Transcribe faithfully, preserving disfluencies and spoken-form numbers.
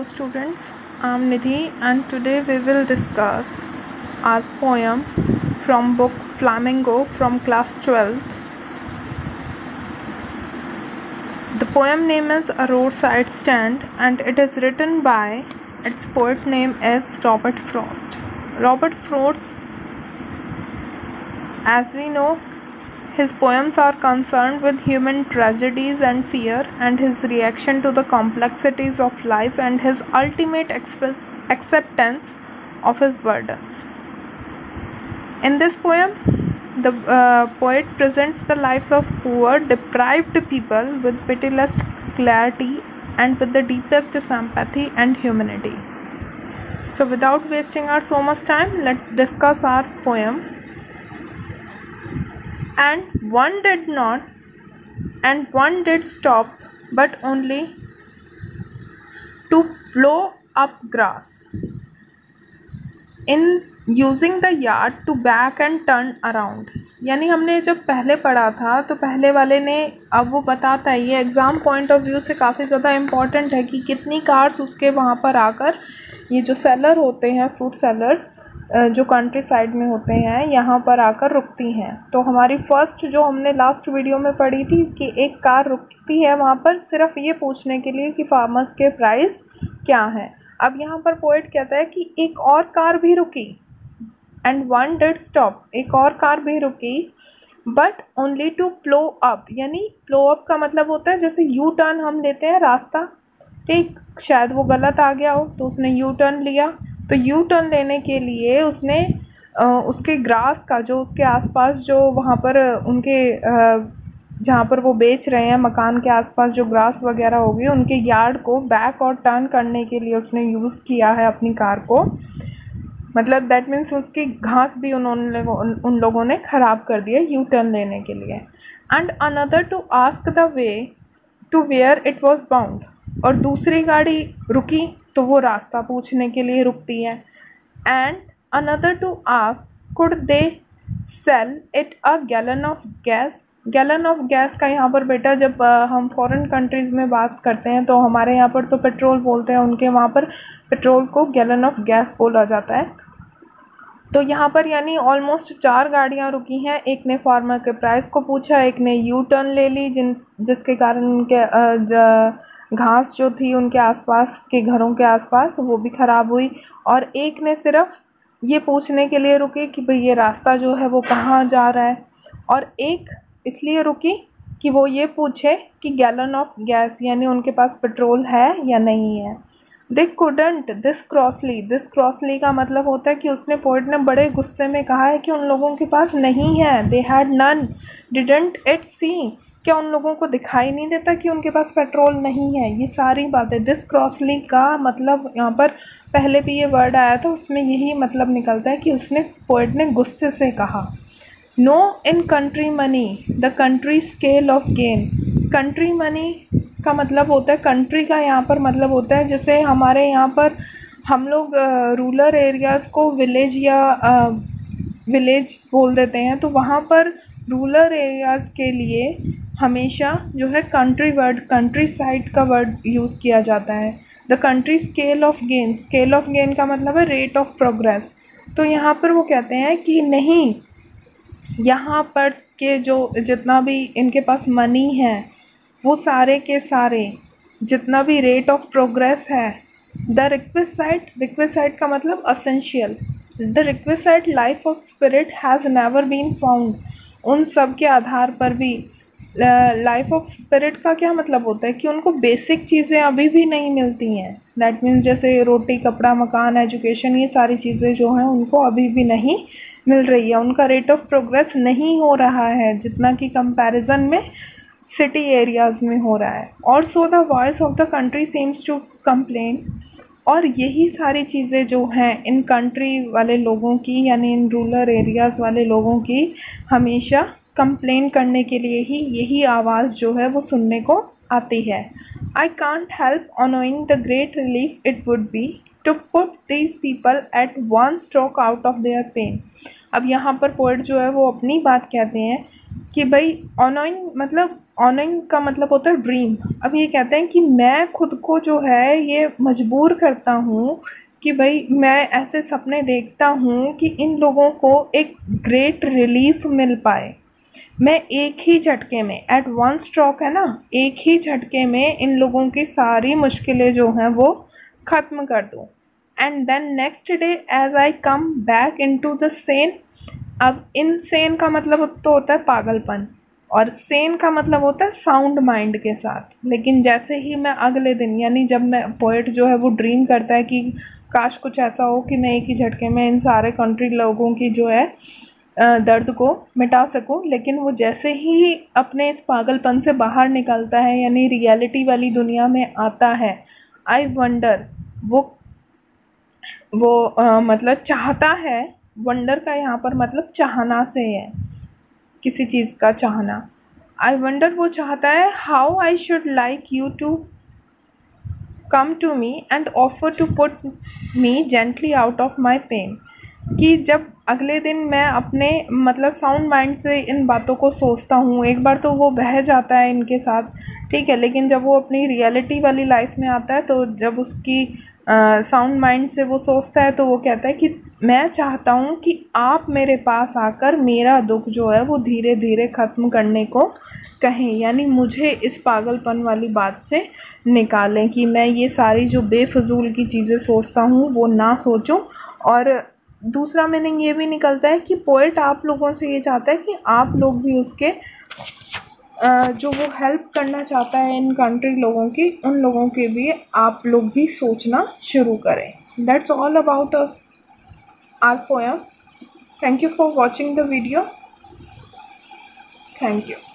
Hello students, I am Nidhi and today we will discuss our poem from book Flamingo from class twelfth. The poem name is A Roadside Stand and it is written by, its poet name is Robert Frost. Robert Frost, as we know, his poems are concerned with human tragedies and fear and his reaction to the complexities of life and his ultimate exp- acceptance of his burdens. In this poem, the uh, poet presents the lives of poor, deprived people with pitiless clarity and with the deepest sympathy and humanity. So without wasting our so much time, let's discuss our poem. And one did not, and one did stop, but only to plow up grass. In using the yard to back and turn around. यानी हमने जब पहले पढ़ा था तो पहले वाले ने, अब वो बताता है, ये एग्ज़ाम पॉइंट ऑफ व्यू से काफ़ी ज़्यादा इम्पॉर्टेंट है कि कितनी कार्स उसके वहाँ पर आकर, ये जो सेलर होते हैं, फ्रूट सेलर्स जो कंट्री साइड में होते हैं, यहाँ पर आकर रुकती हैं. तो हमारी फ़र्स्ट जो हमने लास्ट वीडियो में पढ़ी थी कि एक कार रुकती है वहाँ पर सिर्फ ये पूछने के लिए कि फार्मर्स के प्राइस क्या हैं. अब यहाँ पर पोएट कहता है कि एक और कार भी रुकी, एंड वन डिड स्टॉप, एक और कार भी रुकी, but only to plough up. यानी प्लो अप का मतलब होता है जैसे यू टर्न हम लेते हैं रास्ता, ठीक, शायद वो गलत आ गया हो तो उसने यू टर्न लिया. तो यू टर्न लेने के लिए उसने आ, उसके ग्रास का, जो उसके आसपास जो वहाँ पर उनके आ, जहाँ पर वो बेच रहे हैं मकान के आसपास जो ग्रास वगैरह होगी, उनके यार्ड को बैक और टर्न करने के लिए उसने यूज़ किया है अपनी कार को. मतलब दैट मीन्स उसकी घास भी उन्होंने उन लोगों ने ख़राब कर दिया यू टर्न लेने के लिए. And another to ask the way to where it was bound. और दूसरी गाड़ी रुकी तो वो रास्ता पूछने के लिए रुकती है. And another to ask could they sell it a gallon of gas. Gallon of gas का यहाँ पर बेटा जब आ, हम फॉरेन कंट्रीज़ में बात करते हैं तो हमारे यहाँ पर तो पेट्रोल बोलते हैं, उनके वहाँ पर पेट्रोल को गैलन ऑफ गैस बोला जाता है. तो यहाँ पर यानी ऑलमोस्ट चार गाड़ियाँ रुकी हैं. एक ने फार्मर के प्राइस को पूछा, एक ने यू टर्न ले ली जिन जिसके कारण उनके घास जो थी उनके आसपास के घरों के आसपास वो भी ख़राब हुई, और एक ने सिर्फ ये पूछने के लिए रुकी कि भाई ये रास्ता जो है वो कहाँ जा रहा है, और एक इसलिए रुकी कि वो ये पूछे कि गैलन ऑफ गैस यानी उनके पास पेट्रोल है या नहीं है. They couldn't this crossly. This crossly का मतलब होता है कि उसने, पोइट ने बड़े गुस्से में कहा है कि उन लोगों के पास नहीं है. They had none. Didn't it see, क्या उन लोगों को दिखाई नहीं देता कि उनके पास पेट्रोल नहीं है. ये सारी बातें, दिस क्रॉसली का मतलब यहाँ पर पहले भी ये वर्ड आया था, उसमें यही मतलब निकलता है कि उसने, पोइट ने गुस्से से कहा. No in country money the country scale of gain. Country money का मतलब होता है, कंट्री का यहाँ पर मतलब होता है जैसे हमारे यहाँ पर हम लोग रूरल एरियाज़ को विलेज या विलेज बोल देते हैं, तो वहाँ पर रूरल एरियाज़ के लिए हमेशा जो है कंट्री वर्ड, कंट्री साइड का वर्ड यूज़ किया जाता है. The country scale of gain. Scale of gain का मतलब है रेट ऑफ प्रोग्रेस. तो यहाँ पर वो कहते हैं कि नहीं, यहाँ पर के जो जितना भी इनके पास मनी है वो सारे के सारे जितना भी रेट ऑफ प्रोग्रेस है, द रिक्विसाइट. रिक्विसाइट का मतलब essential. The requisite life of spirit has never been found. उन सब के आधार पर भी लाइफ ऑफ स्पिरिट का क्या मतलब होता है कि उनको बेसिक चीज़ें अभी भी नहीं मिलती हैं. दैट मीन्स जैसे रोटी, कपड़ा, मकान, एजुकेशन, ये सारी चीज़ें जो हैं उनको अभी भी नहीं मिल रही है. उनका रेट ऑफ प्रोग्रेस नहीं हो रहा है जितना कि कंपैरिजन में सिटी एरियाज़ में हो रहा है. और so the voice of the country seems to complain. और यही सारी चीज़ें जो हैं इन कंट्री वाले लोगों की, यानी इन रूरल एरियाज़ वाले लोगों की, हमेशा कंप्लेन करने के लिए ही यही आवाज़ जो है वो सुनने को आती है. I can't help ऑनोइंग the great relief it would be to put these people at one stroke out of their pen. अब यहाँ पर पोएट जो है वो अपनी बात कहते हैं कि भाई ऑनोइंग मतलब ऑनिंग का मतलब होता है ड्रीम। अब ये कहते हैं कि मैं खुद को जो है ये मजबूर करता हूँ कि भाई मैं ऐसे सपने देखता हूँ कि इन लोगों को एक ग्रेट रिलीफ मिल पाए। मैं एक ही झटके में, एट वन स्ट्रोक है ना, एक ही झटके में इन लोगों की सारी मुश्किलें जो हैं वो ख़त्म कर दूँ। And then next day as I come back into the Seine. अब इन सेन का मतलब तो होता है पागलपन, और सेन का मतलब होता है साउंड माइंड के साथ। लेकिन जैसे ही मैं अगले दिन, यानी जब मैं पोएट जो है वो ड्रीम करता है कि काश कुछ ऐसा हो कि मैं एक ही झटके में इन सारे कंट्री लोगों की जो है दर्द को मिटा सकूं, लेकिन वो जैसे ही अपने इस पागलपन से बाहर निकलता है यानी रियलिटी वाली दुनिया में आता है, आई वंडर, वो वो आ, मतलब चाहता है। वंडर का यहाँ पर मतलब चाहना से है, किसी चीज़ का चाहना। आई वंडर वो चाहता है how I should like you to come to me and offer to put me gently out of my pain. कि जब अगले दिन मैं अपने मतलब साउंड माइंड से इन बातों को सोचता हूँ, एक बार तो वो बह जाता है इनके साथ, ठीक है, लेकिन जब वो अपनी रियलिटी वाली लाइफ में आता है तो जब उसकी साउंड माइंड से वो सोचता है तो वो कहता है कि मैं चाहता हूँ कि आप मेरे पास आकर मेरा दुख जो है वो धीरे धीरे ख़त्म करने को कहें, यानी मुझे इस पागलपन वाली बात से निकालें कि मैं ये सारी जो बेफजूल की चीज़ें सोचता हूँ वो ना सोचूं। और दूसरा मीनिंग ये भी निकलता है कि पोएट आप लोगों से ये चाहता है कि आप लोग भी उसके जो वो हेल्प करना चाहता है इन कंट्री लोगों की, उन लोगों के भी आप लोग भी सोचना शुरू करें। That's all about us our poem. Thank you for watching the video. Thank you.